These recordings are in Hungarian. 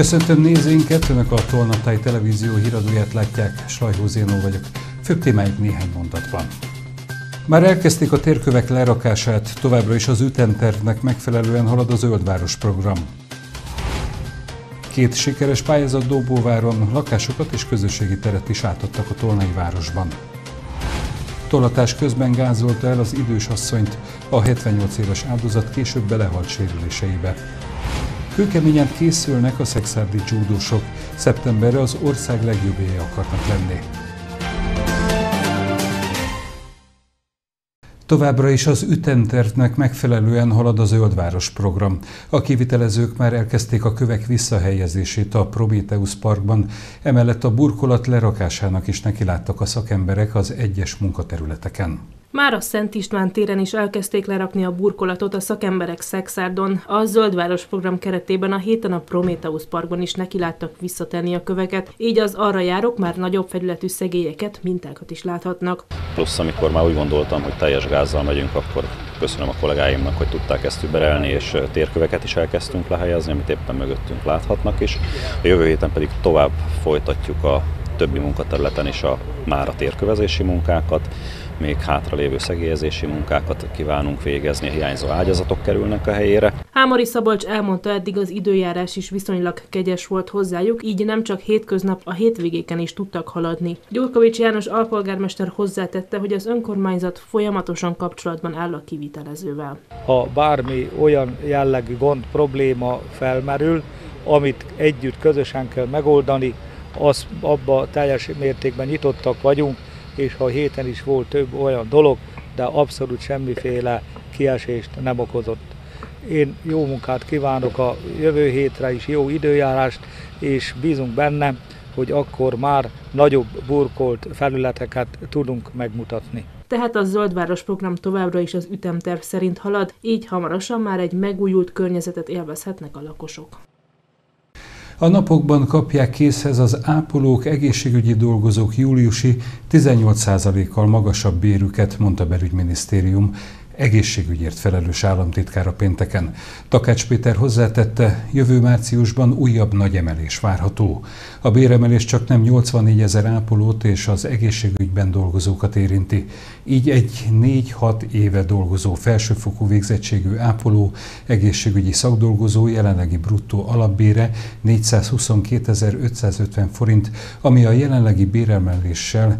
Köszöntöm nézőinket, Önök a Tolnaptály televízió híradóját látják, Slajhó Zénó vagyok. Főbb témáik néhány mondatban. Már elkezdték a térkövek lerakását, továbbra is az ütemtervnek megfelelően halad a Zöldváros program. 2 sikeres pályázat Dobóváron lakásokat és közösségi teret is átadtak a Tolnai városban. Tollatás közben gázolta el az idős asszonyt, a 78 éves áldozat később belehalt sérüléseibe. Kőkeményen készülnek a szekszárdi judósok, szeptemberre az ország legjobbjai akarnak lenni. Továbbra is az ütemtervnek megfelelően halad a Zöldváros program. A kivitelezők már elkezdték a kövek visszahelyezését a Prométheusz parkban, emellett a burkolat lerakásának is nekiláttak a szakemberek az egyes munkaterületeken. Már a Szent István téren is elkezdték lerakni a burkolatot a szakemberek Szekszárdon. A Zöldváros program keretében a héten a Prométheusz parkban is nekiláttak visszatenni a köveket, így az arra járók már nagyobb felületű szegélyeket, mintákat is láthatnak. Plusz amikor már úgy gondoltam, hogy teljes gázzal megyünk, akkor köszönöm a kollégáimnak, hogy tudták ezt überelni, és térköveket is elkezdtünk lehelyezni, amit éppen mögöttünk láthatnak is. A jövő héten pedig tovább folytatjuk a többi munkaterületen is már a térkövezési munkákat, még hátralévő szegélyezési munkákat kívánunk végezni, a hiányzó ágyazatok kerülnek a helyére. Hámori Szabolcs elmondta, eddig az időjárás is viszonylag kegyes volt hozzájuk, így nem csak hétköznap, a hétvégéken is tudtak haladni. Gyurkovics János alpolgármester hozzátette, hogy az önkormányzat folyamatosan kapcsolatban áll a kivitelezővel. Ha bármi olyan jellegű gond, probléma felmerül, amit együtt közösen kell megoldani, abba teljes mértékben nyitottak vagyunk, és ha a héten is volt több olyan dolog, de abszolút semmiféle kiesést nem okozott. Én jó munkát kívánok a jövő hétre is, jó időjárást, és bízunk benne, hogy akkor már nagyobb burkolt felületeket tudunk megmutatni. Tehát a Zöldváros program továbbra is az ütemterv szerint halad, így hamarosan már egy megújult környezetet élvezhetnek a lakosok. A napokban kapják készhez az ápolók, egészségügyi dolgozók júliusi 18%-kal magasabb bérüket, mondta a belügyminisztérium egészségügyért felelős államtitkára pénteken. Takács Péter hozzátette, jövő márciusban újabb nagy emelés várható. A béremelés csak nem 84 000 ápolót és az egészségügyben dolgozókat érinti. Így egy 4-6 éve dolgozó felsőfokú végzettségű ápoló, egészségügyi szakdolgozó jelenlegi bruttó alapbére 422 550 forint, ami a jelenlegi béremeléssel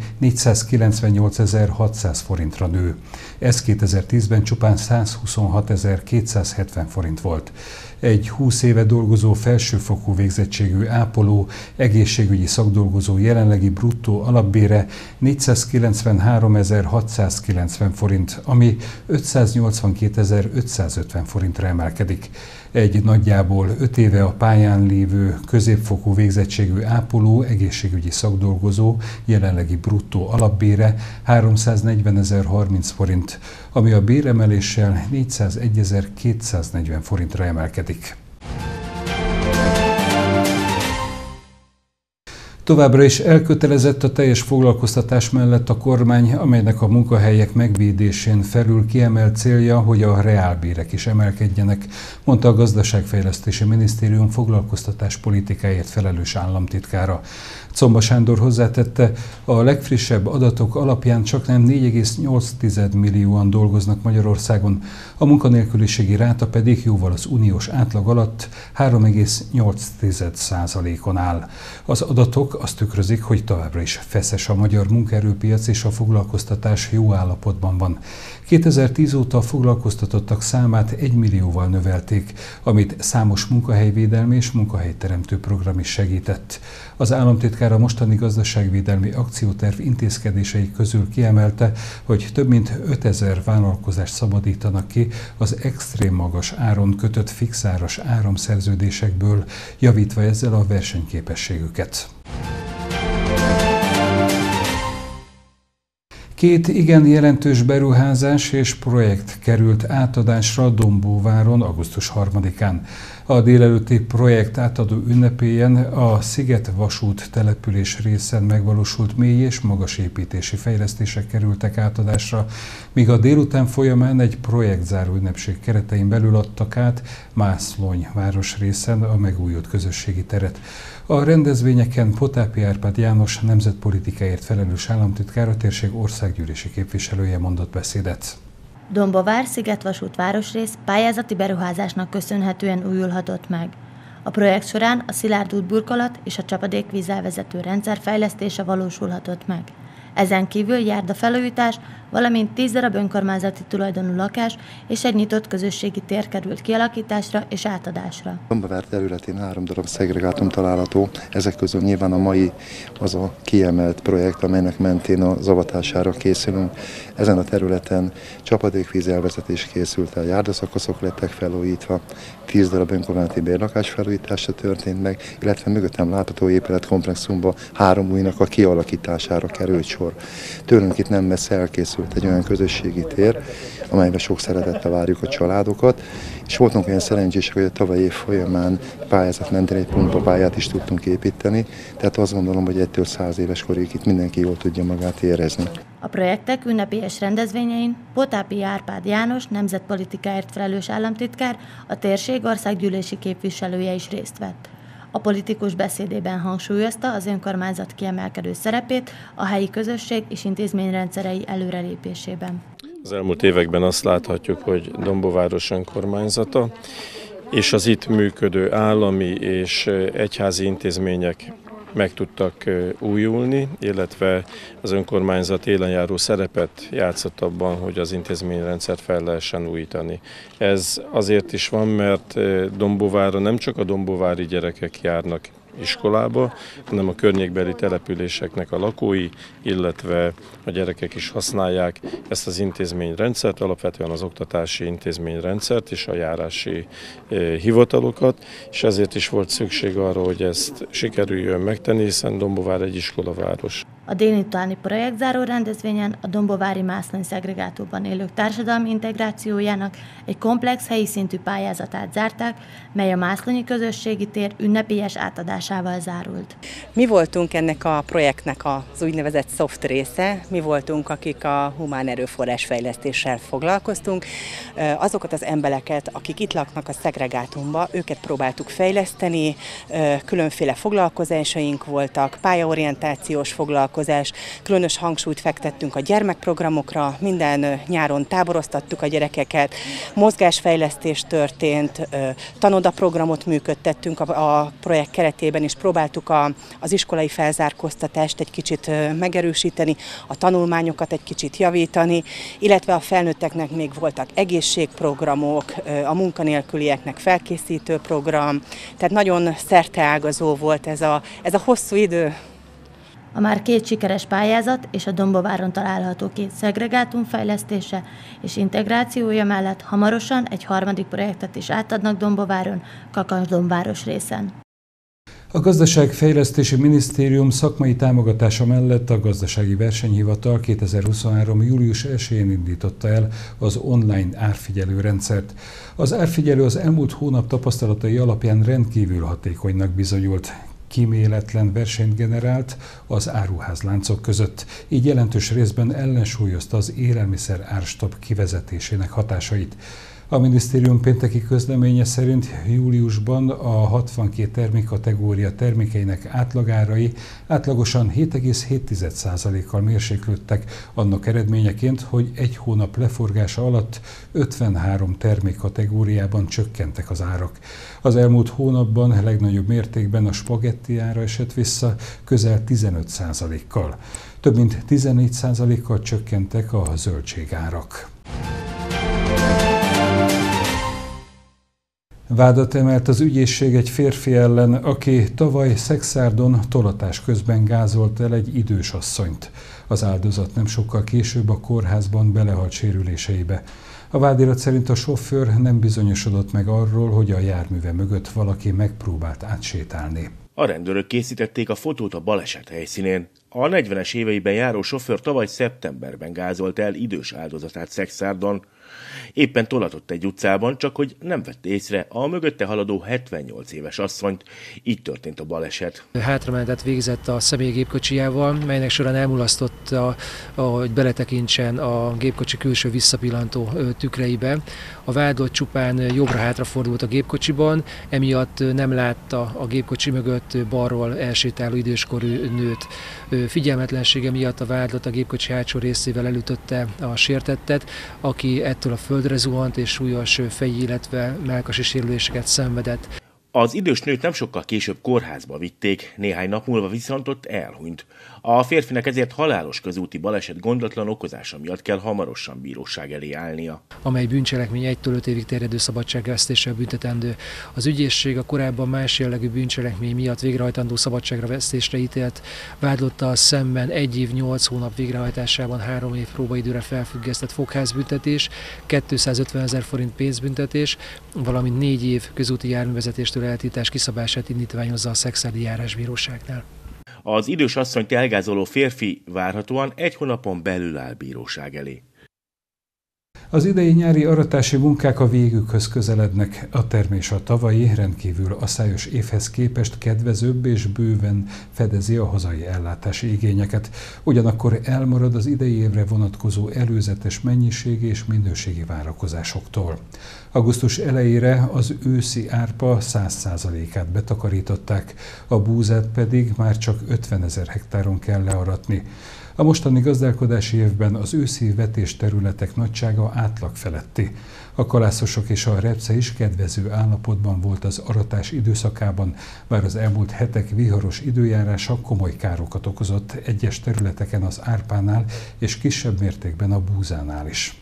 498 600 forintra nő. Ez 2010-ben csupán 126 270 forint volt. Egy 20 éve dolgozó felsőfokú végzettségű ápoló, egészségügyi szakdolgozó jelenlegi bruttó alapbére 493 690 forint, ami 582 550 forintra emelkedik. Egy nagyjából 5 éve a pályán lévő középfokú végzettségű ápoló, egészségügyi szakdolgozó jelenlegi bruttó alapbére 340 030 forint, ami a béremeléssel 401 240 forintra emelkedik. Továbbra is elkötelezett a teljes foglalkoztatás mellett a kormány, amelynek a munkahelyek megvédésén felül kiemelt célja, hogy a reálbérek is emelkedjenek, mondta a Gazdaságfejlesztési Minisztérium foglalkoztatás politikáért felelős államtitkára. Czomba Sándor hozzátette, a legfrissebb adatok alapján csaknem 4,8 millióan dolgoznak Magyarországon, a munkanélküliségi ráta pedig jóval az uniós átlag alatt 3,8%-on áll. Az adatok azt tükrözik, hogy továbbra is feszes a magyar munkaerőpiac és a foglalkoztatás jó állapotban van. 2010 óta a foglalkoztatottak számát 1 millióval növelték, amit számos munkahelyvédelmi és munkahelyteremtő program is segített. Az államtitkár a mostani gazdaságvédelmi akcióterv intézkedései közül kiemelte, hogy több mint 5000 vállalkozást szabadítanak ki az extrém magas áron kötött fixáras áramszerződésekből, javítva ezzel a versenyképességüket. Két igen jelentős beruházás és projekt került átadásra Dombóváron augusztus 3-án. A délelőtti projekt átadó ünnepélyen a Sziget vasút település részen megvalósult mély és magas építési fejlesztések kerültek átadásra, míg a délután folyamán egy projektzáró ünnepség keretein belül adtak át Mászlony városrészen a megújult közösségi teret. A rendezvényeken Potápi Árpád János nemzetpolitikáért felelős államtitkár, a térség országgyűlési képviselője mondott beszédet. Dombóvár szigetvasút városrész pályázati beruházásnak köszönhetően újulhatott meg. A projekt során a szilárd útburkolat és a csapadékvízzel vezető rendszer fejlesztése valósulhatott meg. Ezen kívül járdafelújítás, valamint 10 darab önkormányzati tulajdonú lakás és egy nyitott közösségi tér került kialakításra és átadásra. Dombóvár területén 3 darab szegregátum található, ezek közül nyilván a mai az a kiemelt projekt, amelynek mentén az avatására készülünk. Ezen a területen csapadékvíz elvezetés készült el, járdaszakaszok lettek felújítva, 10 darab önkormányzati bérlakás felújítása történt meg, illetve mögöttem látható épületkomplexumban 3 újnak a kialakítására került sor. Tőlünk itt nem messze elkészült egy olyan közösségi tér, amelyben sok szeretettel várjuk a családokat, és voltunk olyan szerencsések, hogy a tavalyi év folyamán pályázat mentén egy pumpapályát is tudtunk építeni, tehát azt gondolom, hogy 1-től 100 éves korig itt mindenki jól tudja magát érezni. A projektek ünnepélyes rendezvényein Potápi Árpád János nemzetpolitikáért felelős államtitkár, a térség országgyűlési képviselője is részt vett. A politikus beszédében hangsúlyozta az önkormányzat kiemelkedő szerepét a helyi közösség és intézményrendszerei előrelépésében. Az elmúlt években azt láthatjuk, hogy Dombóváros önkormányzata és az itt működő állami és egyházi intézmények meg tudtak újulni, illetve az önkormányzat élenjáró szerepet játszott abban, hogy az intézményrendszert fel lehessen újítani. Ez azért is van, mert Dombóvárra nem csak a dombóvári gyerekek járnak iskolába, hanem a környékbeli településeknek a lakói, illetve a gyerekek is használják ezt az intézményrendszert, alapvetően az oktatási intézményrendszert és a járási hivatalokat, és ezért is volt szükség arra, hogy ezt sikerüljön megtenni, hiszen Dombóvár egy iskolaváros. A délutáni projektzáró rendezvényen a dombóvári Mászlony szegregátumban élők társadalmi integrációjának egy komplex helyi szintű pályázatát zárták, mely a mászlonyi közösségi tér ünnepélyes átadásával zárult. Mi voltunk ennek a projektnek az úgynevezett soft része, mi voltunk, akik a humán erőforrás fejlesztéssel foglalkoztunk. Azokat az embereket, akik itt laknak a szegregátumban, őket próbáltuk fejleszteni, különféle foglalkozásaink voltak, pályaorientációs foglalkozás, különös hangsúlyt fektettünk a gyermekprogramokra, minden nyáron táboroztattuk a gyerekeket, mozgásfejlesztés történt, tanodaprogramot működtettünk a projekt keretében, és próbáltuk az iskolai felzárkóztatást egy kicsit megerősíteni, a tanulmányokat egy kicsit javítani, illetve a felnőtteknek még voltak egészségprogramok, a munkanélkülieknek felkészítő program, tehát nagyon szerteágazó volt ez a hosszú idő. A már 2 sikeres pályázat és a Dombóváron található 2 szegregátum fejlesztése és integrációja mellett hamarosan egy 3. projektet is átadnak Dombóváron, Kakasdom városrészen. A Gazdaságfejlesztési Minisztérium szakmai támogatása mellett a Gazdasági Versenyhivatal 2023. július 1-én indította el az online árfigyelő rendszert. Az árfigyelő az elmúlt hónap tapasztalatai alapján rendkívül hatékonynak bizonyult. Kíméletlen versenyt generált az áruházláncok között, így jelentős részben ellensúlyozta az élelmiszer árstopp kivezetésének hatásait. A minisztérium pénteki közleménye szerint júliusban a 62 termékkategória termékeinek átlagárai átlagosan 7,7%-kal mérséklődtek, annak eredményeként, hogy egy hónap leforgása alatt 53 termékkategóriában csökkentek az árak. Az elmúlt hónapban legnagyobb mértékben a spagetti ára esett vissza közel 15%-kal. Több mint 14%-kal csökkentek a zöldségárak. Vádat emelt az ügyészség egy férfi ellen, aki tavaly Szekszárdon tolatás közben gázolt el egy idős asszonyt. Az áldozat nem sokkal később a kórházban belehalt sérüléseibe. A vádirat szerint a sofőr nem bizonyosodott meg arról, hogy a járműve mögött valaki megpróbált átsétálni. A rendőrök készítették a fotót a baleset helyszínén. A 40-es éveiben járó sofőr tavaly szeptemberben gázolt el idős áldozatát Szekszárdon. Éppen tolatott egy utcában, csak hogy nem vette észre a mögötte haladó 78 éves asszonyt. Így történt a baleset. Hátramenetet végzett a személygépkocsijával, melynek során elmulasztotta, hogy beletekintsen a gépkocsi külső visszapillantó tükreibe. A vádlott csupán jobbra-hátra fordult a gépkocsiban, emiatt nem látta a gépkocsi mögött balról elsétáló időskorú nőt. Figyelmetlensége miatt a vádlott a gépkocsi hátsó részével elütötte a sértettet, aki ettől a földre zuhant és súlyos feji, illetve mellkasi sérüléseket szenvedett. Az idős nőt nem sokkal később kórházba vitték, néhány nap múlva viszont ott elhunyt. A férfinek ezért halálos közúti baleset gondatlan okozása miatt kell hamarosan bíróság elé állnia. Amely bűncselekmény 1-től 5 évig terjedő szabadságvesztéssel büntetendő. Az ügyészség a korábban más jellegű bűncselekmény miatt végrehajtandó szabadságra vesztésre ítélt vádlottal szemben 1 év 8 hónap végrehajtásában 3 év próbaidőre felfüggesztett fogházbüntetés, 250 000 forint pénzbüntetés, valamint 4 év közúti járművezetéstől eltiltás kiszabását indítványozza a Szekszárdi Járásbíróságnál. Az idős asszonyt elgázoló férfi várhatóan 1 hónapon belül áll bíróság elé. Az idei nyári aratási munkák a végükhöz közelednek. A termés a tavalyi, rendkívül asszályos évhez képest kedvezőbb és bőven fedezi a hazai ellátási igényeket. Ugyanakkor elmarad az idei évre vonatkozó előzetes mennyiségi és minőségi várakozásoktól. Augusztus elejére az őszi árpa 100%-át betakarították, a búzát pedig már csak 50 000 hektáron kell learatni. A mostani gazdálkodási évben az őszi vetés területek nagysága átlag feletti. A kalászosok és a repce is kedvező állapotban volt az aratás időszakában, bár az elmúlt hetek viharos időjárása komoly károkat okozott egyes területeken az árpánál és kisebb mértékben a búzánál is.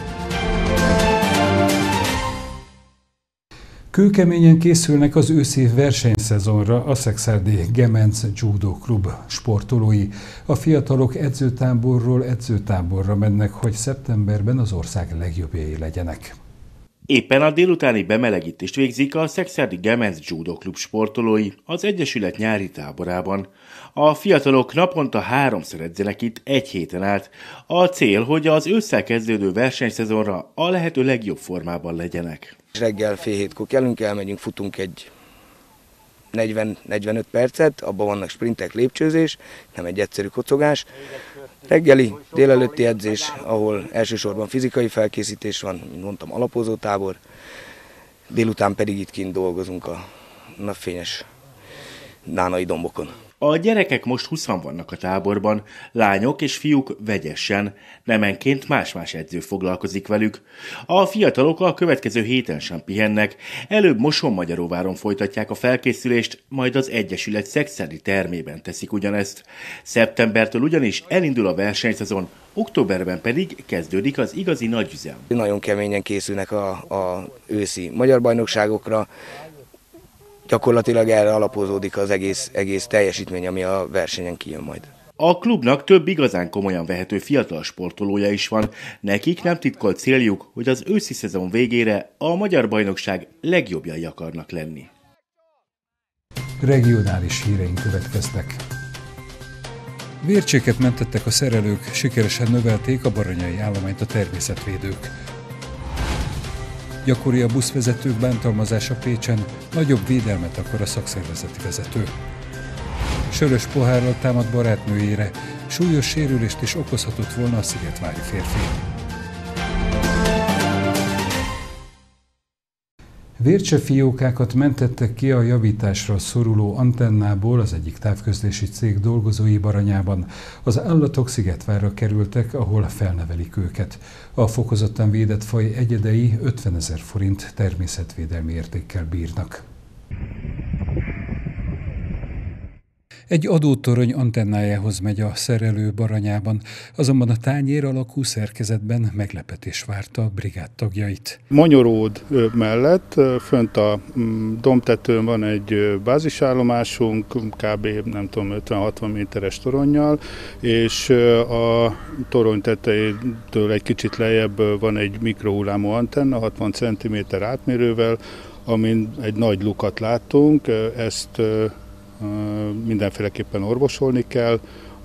Kőkeményen készülnek az őszi versenyszezonra a Szekszárdi Gemenc Judo Klub sportolói. A fiatalok edzőtáborról edzőtáborra mennek, hogy szeptemberben az ország legjobbjai legyenek. Éppen a délutáni bemelegítést végzik a Szekszárdi Gemenc Judo Klub sportolói az Egyesület nyári táborában. A fiatalok naponta 3-szor edzenek itt 1 héten át. A cél, hogy az ősszel kezdődő versenyszezonra a lehető legjobb formában legyenek. Reggel fél 7-kor kelünk, elmegyünk, futunk egy 40-45 percet, abban vannak sprintek, lépcsőzés, nem egy egyszerű kocogás. Reggeli, délelőtti edzés, ahol elsősorban fizikai felkészítés van, mint mondtam, alapozótábor, délután pedig itt kint dolgozunk a napfényes dánai dombokon. A gyerekek most 20-an vannak a táborban, lányok és fiúk vegyesen, nemenként más-más edző foglalkozik velük. A fiatalok a következő héten sem pihennek, előbb Mosonmagyaróváron folytatják a felkészülést, majd az Egyesület szekszárdi termében teszik ugyanezt. Szeptembertől ugyanis elindul a versenyszezon, októberben pedig kezdődik az igazi nagyüzem. Nagyon keményen készülnek a őszi magyar bajnokságokra. Gyakorlatilag erre alapozódik az egész teljesítmény, ami a versenyen kijön majd. A klubnak több igazán komolyan vehető fiatal sportolója is van. Nekik nem titkolt céljuk, hogy az őszi szezon végére a magyar bajnokság legjobbjai akarnak lenni. Regionális híreink következtek. Vércséket mentettek a szerelők, sikeresen növelték a baranyai állományt a természetvédők. Gyakori a buszvezetők bántalmazása Pécsen, nagyobb védelmet akar a szakszervezeti vezető. Sörös pohárral támad barátnőjére, súlyos sérülést is okozhatott volna a szigetvári férfi. Vércsefiókákat mentettek ki a javításra szoruló antennából az egyik távközlési cég dolgozói Baranyában. Az állatok Szigetvárra kerültek, ahol felnevelik őket. A fokozottan védett faj egyedei 50 000 forint természetvédelmi értékkel bírnak. Egy adótorony antennájához megy a szerelő Baranyában, azonban a tányér alakú szerkezetben meglepetés várta a brigád tagjait. Monyoród mellett fönt a dombtetőn van egy bázisállomásunk, kb. 50-60 méteres toronnyal, és a torony tetejétől egy kicsit lejjebb van egy mikrohullámú antenna, 60 cm átmérővel, amin egy nagy lukat láttunk, ezt mindenféleképpen orvosolni kell,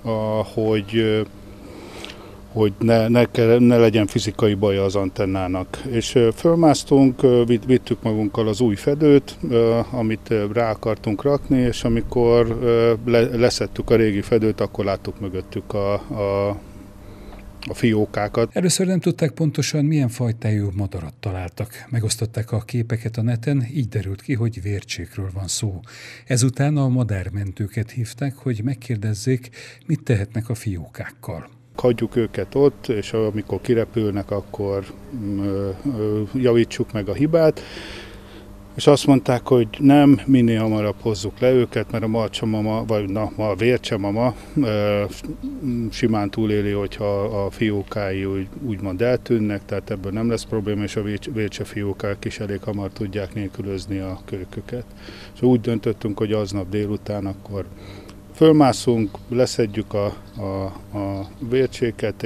hogy ne legyen fizikai baja az antennának. És fölmásztunk, vittük magunkkal az új fedőt, amit rá akartunk rakni, és amikor leszettük a régi fedőt, akkor láttuk mögöttük a fiókákat. Először nem tudták pontosan, milyen fajtájú madarat találtak. Megosztották a képeket a neten, így derült ki, hogy vércsékről van szó. Ezután a madármentőket hívták, hogy megkérdezzék, mit tehetnek a fiókákkal. Hagyjuk őket ott, és amikor kirepülnek, akkor javítsuk meg a hibát. És azt mondták, hogy nem, minél hamarabb hozzuk le őket, mert a marcsamama, vagy a vércsemama simán túléli, hogyha a fiókái úgymond eltűnnek, tehát ebből nem lesz probléma, és a vércse fiókák is elég hamar tudják nélkülözni a kölyköket. És úgy döntöttünk, hogy aznap délután akkor fölmászunk, leszedjük a vércséket,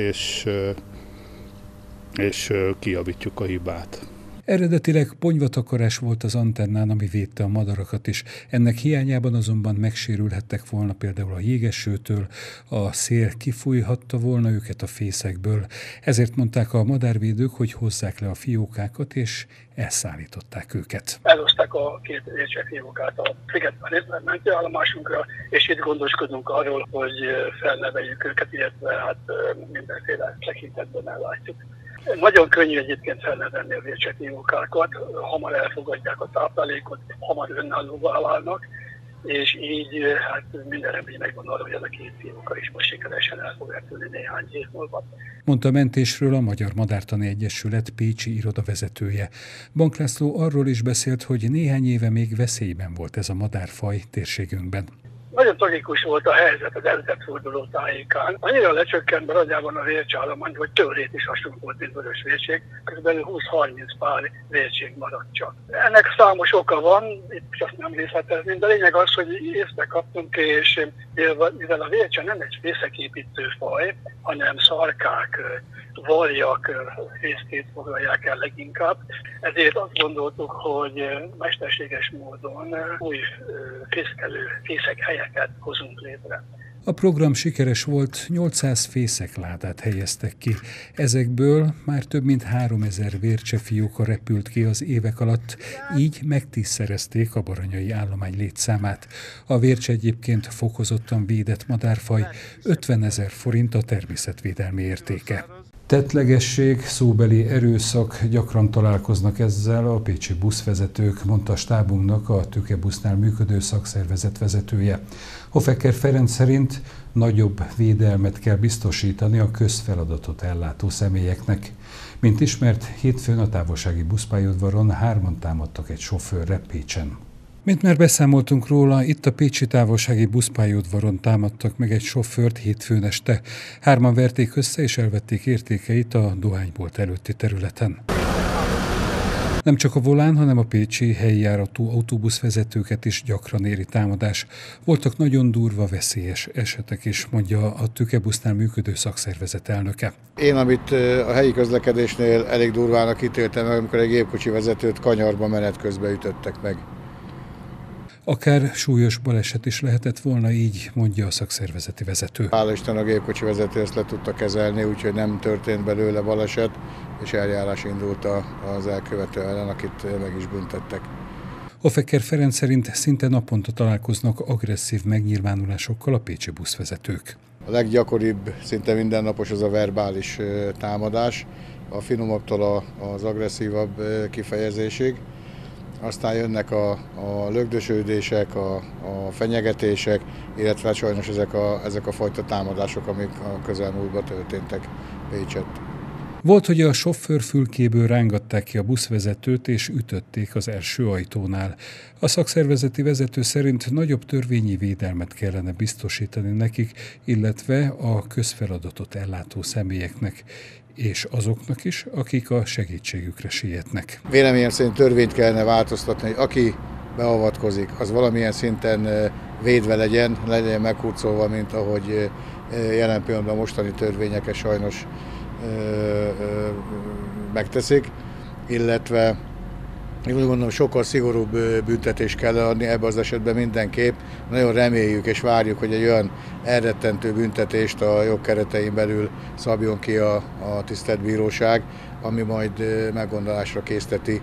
és kijavítjuk a hibát. Eredetileg ponyvatakarás volt az antennán, ami védte a madarakat is. Ennek hiányában azonban megsérülhettek volna például a jégesőtől, a szél kifújhatta volna őket a fészekből. Ezért mondták a madárvédők, hogy hozzák le a fiókákat, és elszállították őket. Elhozták a két vércse fiókát a Szigetvári mentőállomásunkra, és itt gondoskodunk arról, hogy felneveljük őket, illetve hát mindenféle tekintetben ellátjuk. Nagyon könnyű egyébként felnevelni a vércse fiókákat, hamar elfogadják a táplálékot, hamar önállóvá válnak, és így hát minden remény megvan arra, hogy ez a két fióka is most sikeresen el fog eltűnni néhány év múlva. Mondta a mentésről a Magyar Madártani Egyesület pécsi irodavezetője. Bank László arról is beszélt, hogy néhány éve még veszélyben volt ez a madárfaj térségünkben. Nagyon tragikus volt a helyzet az ezredforduló tájékán. Annyira lecsökkent Bragyában a vércsállomány, hogy tőlét is hasonló volt, mint vörös vérség. Körülbelül 20-30 pár vérség maradt csak. Ennek számos oka van, itt csak nem részletezni, de a lényeg az, hogy észre kaptunk, és mivel a vércse nem egy fészeképítő faj, hanem szarkák, varjak fészkét foglalják el leginkább. Ezért azt gondoltuk, hogy mesterséges módon új fészek-helyeket hozunk létre. A program sikeres volt, 800 fészekládát helyeztek ki. Ezekből már több mint 3000 vércsefióka repült ki az évek alatt, így megtízszerezték a baranyai állomány létszámát. A vércse egyébként fokozottan védett madárfaj, 50 000 forint a természetvédelmi értéke. Tettlegesség, szóbeli erőszak, gyakran találkoznak ezzel a pécsi buszvezetők, mondta a stábunknak a Tőkebusznál működő szakszervezet vezetője. Hofecker Ferenc szerint nagyobb védelmet kell biztosítani a közfeladatot ellátó személyeknek. Mint ismert, hétfőn a távolsági buszpályaudvaron 3-an támadtak egy sofőrre Pécsen. Mint már beszámoltunk róla, itt a pécsi távolsági buszpályaudvaron támadtak meg egy sofőrt hétfőn este. 3-an verték össze és elvették értékeit a dohánybolt előtti területen. Nem csak a volán, hanem a pécsi helyi járatú autóbuszvezetőket is gyakran éri támadás. Voltak nagyon durva, veszélyes esetek is, mondja a Tőkebusznál működő szakszervezet elnöke. Én, amit a helyi közlekedésnél elég durvának ítéltem meg, amikor egy gépkocsi vezetőt kanyarba menet közben ütöttek meg. Akár súlyos baleset is lehetett volna, így mondja a szakszervezeti vezető. Hála Isten, a gépkocsi vezető ezt le tudta kezelni, úgyhogy nem történt belőle baleset, és eljárás indult az elkövető ellen, akit meg is büntettek. Hofecker Ferenc szerint szinte naponta találkoznak agresszív megnyilvánulásokkal a pécsi buszvezetők. A leggyakoribb, szinte mindennapos az a verbális támadás, a finomabbtól az agresszívabb kifejezésig. Aztán jönnek a lögdösődések, a fenyegetések, illetve sajnos ezek a fajta támadások, amik a közelmúltban történtek Pécset. Volt, hogy a sofőr fülkéből rángatták ki a buszvezetőt és ütötték az első ajtónál. A szakszervezeti vezető szerint nagyobb törvényi védelmet kellene biztosítani nekik, illetve a közfeladatot ellátó személyeknek, és azoknak is, akik a segítségükre sietnek. Véleményem szerint törvényt kellene változtatni, hogy aki beavatkozik, az valamilyen szinten védve legyen meghurcolva, mint ahogy jelen pillanatban mostani törvények sajnos megteszik, illetve Én úgy gondolom, sokkal szigorúbb büntetést kell adni ebben az esetben mindenképp. Nagyon reméljük és várjuk, hogy egy olyan elrettentő büntetést a jogkeretein belül szabjon ki a tisztelt bíróság, ami majd meggondolásra készteti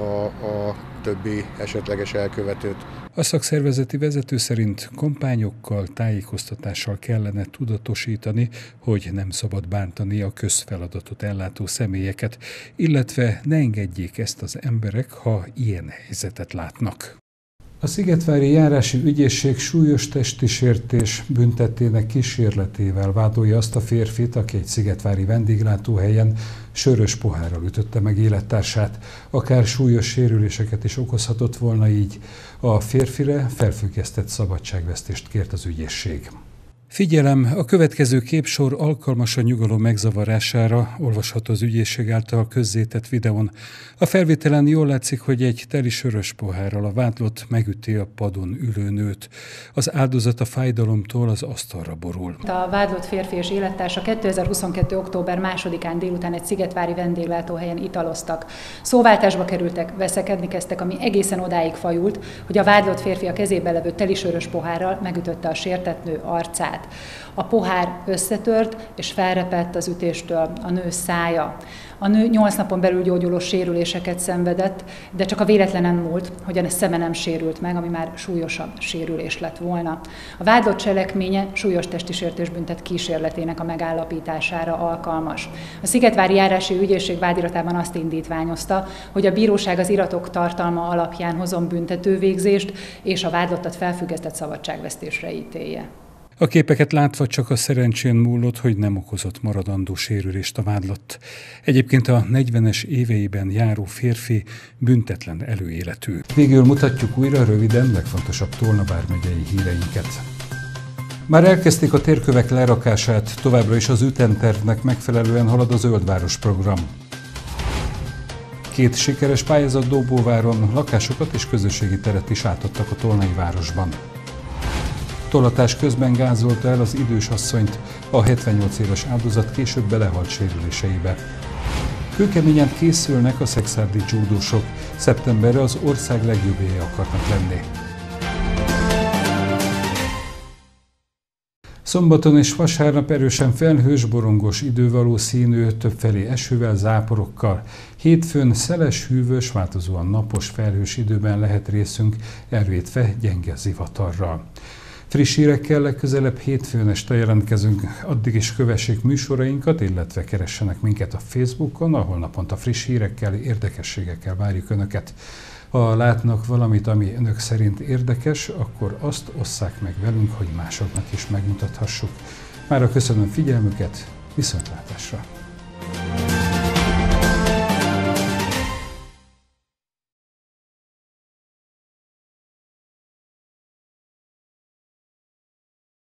a többi esetleges elkövetőt. A szakszervezeti vezető szerint kampányokkal, tájékoztatással kellene tudatosítani, hogy nem szabad bántani a közfeladatot ellátó személyeket, illetve ne engedjék ezt az emberek, ha ilyen helyzetet látnak. A Szigetvári Járási Ügyészség súlyos testi sértés büntettének kísérletével vádolja azt a férfit, aki egy szigetvári vendéglátóhelyen sörös pohárral ütötte meg élettársát. Akár súlyos sérüléseket is okozhatott volna így. A férfire felfüggesztett szabadságvesztést kért az ügyészség. Figyelem, a következő képsor alkalmas a nyugalom megzavarására, olvasható az ügyészség által közzétett videón. A felvételen jól látszik, hogy egy teli sörös pohárral a vádlott megüti a padon ülő nőt. Az áldozat a fájdalomtól az asztalra borul. A vádlott férfi és élettársa 2022. október 2-án délután egy szigetvári vendéglátóhelyen italoztak. Szóváltásba kerültek, veszekedni kezdtek, ami egészen odáig fajult, hogy a vádlott férfi a kezébe levő teli sörös pohárral megütötte a sértett nő arcát. A pohár összetört és felrepett az ütéstől a nő szája. A nő 8 napon belül gyógyuló sérüléseket szenvedett, de csak a véletlenen múlt, hogy a szeme nem sérült meg, ami már súlyosabb sérülés lett volna. A vádlott cselekménye súlyos testi sértésbüntet kísérletének a megállapítására alkalmas. A Szigetvári Járási Ügyészség vádiratában azt indítványozta, hogy a bíróság az iratok tartalma alapján hozon büntetővégzést, és a vádlottat felfüggesztett szabadságvesztésre ítélje. A képeket látva csak a szerencsén múlott, hogy nem okozott maradandó sérülést a vádlott. Egyébként a 40-es éveiben járó férfi büntetlen előéletű. Végül mutatjuk újra röviden legfontosabb Tolna vármegyei híreinket. Már elkezdték a térkövek lerakását, továbbra is az ütemtervnek megfelelően halad a Zöldváros program. 2 sikeres pályázat Dombóváron lakásokat és közösségi teret is átadtak a tolnai városban. Tollatás közben gázolta el az idős asszonyt, a 78 éves áldozat később belehalt sérüléseibe. Kőkeményen készülnek a szekszárdi judósok, szeptemberre az ország legjobbjai akarnak lenni. Szombaton és vasárnap erősen felhős, borongos idő valószínű, többfelé esővel, záporokkal. Hétfőn szeles, hűvös, változóan napos, felhős időben lehet részünk, elvétve gyenge zivatarral. Friss hírekkel legközelebb hétfőn este jelentkezünk, addig is kövessék műsorainkat, illetve keressenek minket a Facebookon, ahol naponta friss hírekkel, érdekességekkel várjuk Önöket. Ha látnak valamit, ami Önök szerint érdekes, akkor azt osszák meg velünk, hogy másoknak is megmutathassuk. Mára köszönöm figyelmüket, viszontlátásra!